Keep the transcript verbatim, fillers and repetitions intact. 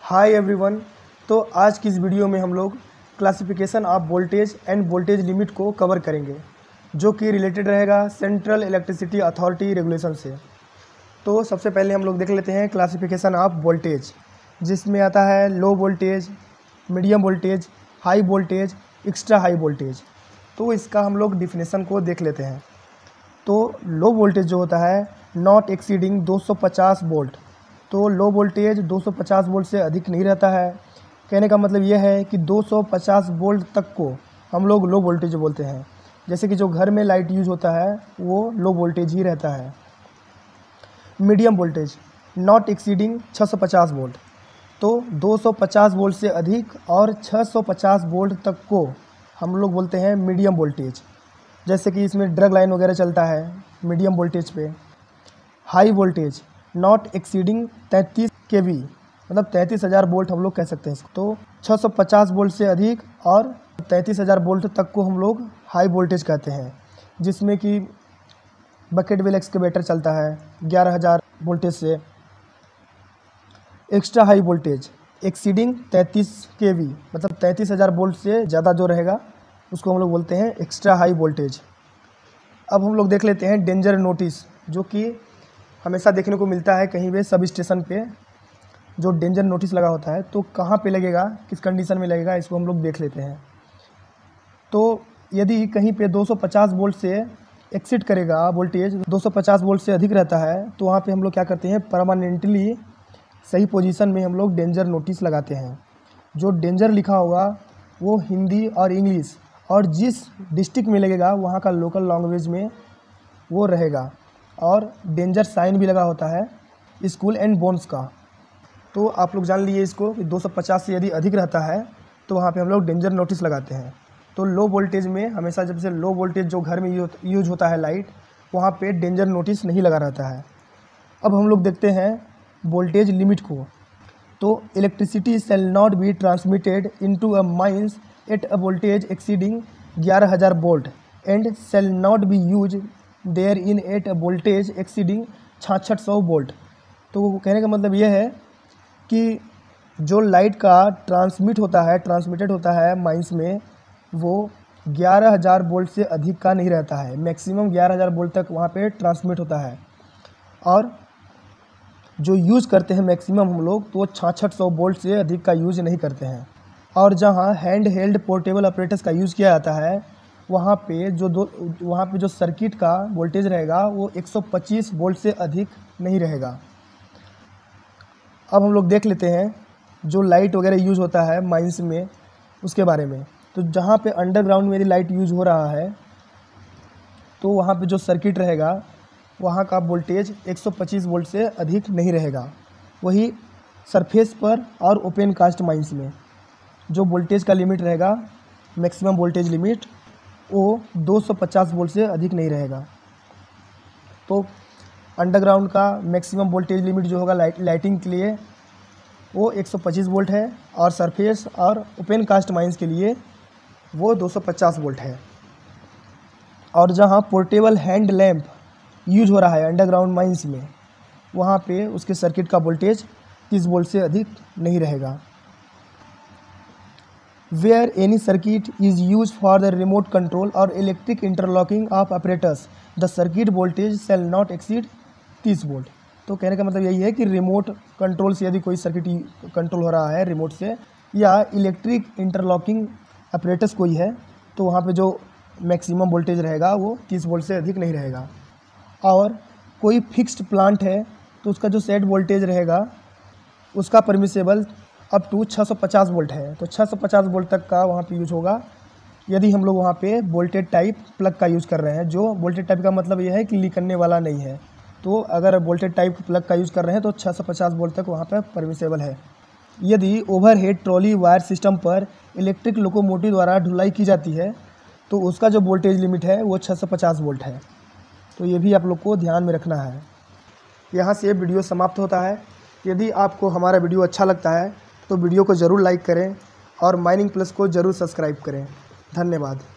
Hi everyone. तो आज की इस वीडियो में हम लोग classification of voltage and voltage limit को कवर करेंगे, जो कि रिलेटेड रहेगा सेंट्रल इलेक्ट्रिसिटी अथॉरिटी रेगुलेशन से। तो सबसे पहले हम लोग देख लेते हैं क्लासिफिकेशन ऑफ वोल्टेज, जिसमें आता है low voltage, medium voltage, high voltage, extra high voltage. तो इसका हम लोग डिफिनेशन को देख लेते हैं। तो लो वोल्टेज जो होता है नॉट एक्सीडिंग दो सौ पचास वोल्ट। तो लो वोल्टेज दो सौ पचास वोल्ट से अधिक नहीं रहता है। कहने का मतलब यह है कि दो सौ पचास वोल्ट तक को हम लोग लो वोल्टेज बोलते हैं। जैसे कि जो घर में लाइट यूज होता है वो लो वोल्टेज ही रहता है। मीडियम वोल्टेज नॉट एक्सीडिंग छह सौ पचास वोल्ट। तो दो सौ पचास वोल्ट से अधिक और छह सौ पचास वोल्ट तक को हम लोग बोलते हैं मीडियम वोल्टेज। जैसे कि इसमें ड्रग लाइन वगैरह चलता है मीडियम वोल्टेज पे। हाई वोल्टेज नॉट एक्सीडिंग तैंतीस के वी, मतलब तैंतीस हज़ार वोल्ट हम लोग कह सकते हैं इसको। तो छह सौ पचास वोल्ट से अधिक और तैंतीस हज़ार वोल्ट तक को हम लोग हाई वोल्टेज कहते हैं, जिसमें कि बकेट वेल एक्सकेवेटर चलता है ग्यारह हज़ार वोल्टेज से। एक्स्ट्रा हाई वोल्टेज एक्सीडिंग तैंतीस के वी, मतलब तैंतीस हज़ार वोल्ट से ज़्यादा जो रहेगा उसको हम लोग बोलते हैं एक्स्ट्रा हाई वोल्टेज। अब हम लोग देख लेते हैं डेंजर नोटिस, जो कि हमेशा देखने को मिलता है कहीं भी सब स्टेशन पे। जो डेंजर नोटिस लगा होता है तो कहाँ पे लगेगा, किस कंडीशन में लगेगा, इसको हम लोग देख लेते हैं। तो यदि कहीं पे दो सौ पचास वोल्ट से एक्सीड करेगा वोल्टेज, दो सौ पचास वोल्ट से अधिक रहता है, तो वहाँ पे हम लोग क्या करते हैं, परमानेंटली सही पोजीशन में हम लोग डेंजर नोटिस लगाते हैं। जो डेंजर लिखा होगा वो हिंदी और इंग्लिश और जिस डिस्ट्रिक्ट में लगेगा वहाँ का लोकल लैंग्वेज में वो रहेगा। और डेंजर साइन भी लगा होता है स्कूल एंड बोन्स का। तो आप लोग जान लीजिए इसको कि दो सौ पचास से यदि अधिक रहता है तो वहाँ पे हम लोग डेंजर नोटिस लगाते हैं। तो लो वोल्टेज में हमेशा जब से लो वोल्टेज जो घर में यूज होता है लाइट, वहाँ पे डेंजर नोटिस नहीं लगा रहता है। अब हम लोग देखते हैं वोल्टेज लिमिट को। तो electricity shall not be transmitted into a mines at a voltage exceeding ग्यारह हज़ार volt and shall not be use therein at voltage exceeding छियासठ सौ वोल्ट। तो कहने का मतलब यह है कि जो लाइट का ट्रांसमिट होता है ट्रांसमिटेड होता है माइंस में, वो ग्यारह हज़ार वोल्ट से अधिक का नहीं रहता है। मैक्सिमम ग्यारह हज़ार वोल्ट तक वहाँ पे ट्रांसमिट होता है। और जो यूज़ करते हैं मैक्सिमम हम लोग, तो छियासठ सौ वोल्ट से अधिक का यूज़ नहीं करते हैं। और जहाँ हैंड हेल्ड पोर्टेबल ऑपरेटर्स का यूज़ किया जाता है, वहाँ पे जो दो वहाँ पे जो सर्किट का वोल्टेज रहेगा वो एक सौ पच्चीस वोल्ट से अधिक नहीं रहेगा। अब हम लोग देख लेते हैं जो लाइट वगैरह यूज़ होता है माइंस में उसके बारे में। तो जहाँ पे अंडरग्राउंड में यदि लाइट यूज़ हो रहा है तो वहाँ पे जो सर्किट रहेगा वहाँ का वोल्टेज एक सौ पच्चीस वोल्ट से अधिक नहीं रहेगा। वही सरफेस पर और ओपन कास्ट माइंस में जो वोल्टेज का लिमिट रहेगा, मैक्सिमम वोल्टेज लिमिट, वो दो सौ पचास वोल्ट से अधिक नहीं रहेगा। तो अंडरग्राउंड का मैक्सिमम वोल्टेज लिमिट जो होगा लाइट लाइटिंग के लिए वो एक सौ पच्चीस वोल्ट है, और सरफेस और ओपन कास्ट माइंस के लिए वो दो सौ पचास वोल्ट है। और जहाँ पोर्टेबल हैंड लैंप यूज हो रहा है अंडरग्राउंड माइंस में, वहाँ पे उसके सर्किट का वोल्टेज तीस वोल्ट से अधिक नहीं रहेगा। Where any circuit is used for the remote control or electric interlocking of apparatus, the circuit voltage shall not exceed तीस वोल्ट। तो कहने का मतलब यही है कि रिमोट कंट्रोल से यदि कोई सर्किट कंट्रोल हो रहा है रिमोट से, या इलेक्ट्रिक इंटरलॉकिंग अपरेटस कोई है, तो वहाँ पे जो मैक्सिमम वोल्टेज रहेगा वो तीस वोल्ट से अधिक नहीं रहेगा। और कोई फिक्स्ड प्लांट है तो उसका जो सेट वोल्टेज रहेगा उसका परमिसेबल अप टू छह सौ पचास वोल्ट है। तो छह सौ पचास वोल्ट तक का वहाँ पे यूज होगा यदि हम लोग वहाँ पे वोल्टेज टाइप प्लग का यूज़ कर रहे हैं। जो वोल्टेज टाइप का मतलब यह है कि लीक वाला नहीं है। तो अगर वोल्टेज टाइप प्लग का यूज़ कर रहे हैं तो छह सौ पचास वोल्ट तक वहाँ पर परमिसेबल है। यदि ओवरहेड ट्रॉली वायर सिस्टम पर इलेक्ट्रिक लोकोमोटिव द्वारा ढुलाई की जाती है तो उसका जो वोल्टेज लिमिट है वो छह सौ पचास वोल्ट है। तो ये भी आप लोग को ध्यान में रखना है। यहाँ से वीडियो समाप्त होता है। यदि आपको हमारा वीडियो अच्छा लगता है तो वीडियो को ज़रूर लाइक करें और माइनिंग प्लस को ज़रूर सब्सक्राइब करें। धन्यवाद।